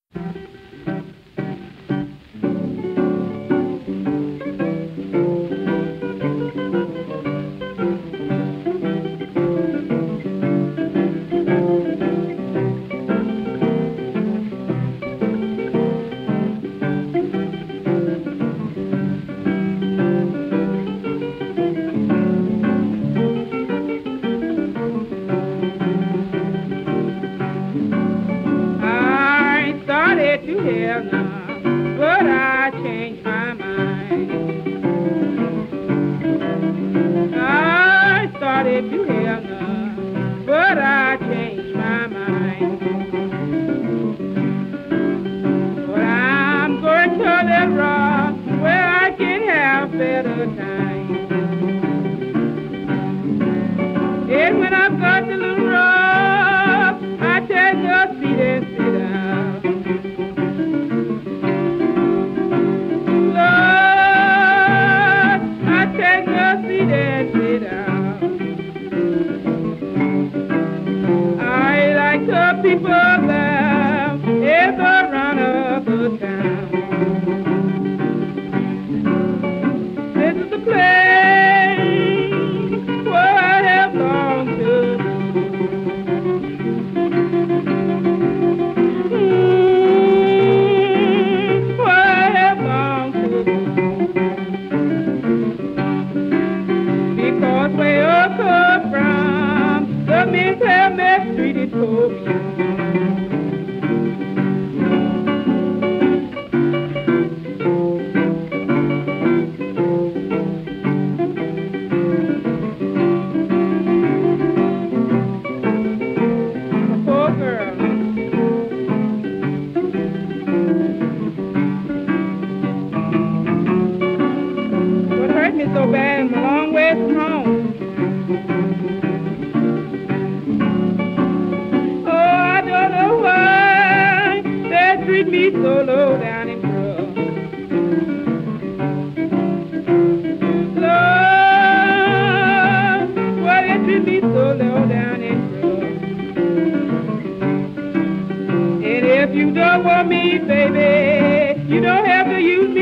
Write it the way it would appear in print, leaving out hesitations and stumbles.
To hell now, but I changed my mind. I started to hell now, but I changed my mind. But I'm going to the rock where I can have better time. And when I've got the little rock, I take a seat and sit down. I like the people there in the run of the town. This is the place where I have longed to where I have longed to because where I come from, the men have mistreated folks. Poor girl. What hurt me so bad? I'm a long way from home. Treat me so low down and rough. Lord, why they treat me so low down and rough? And if you don't want me, baby, you don't have to use me.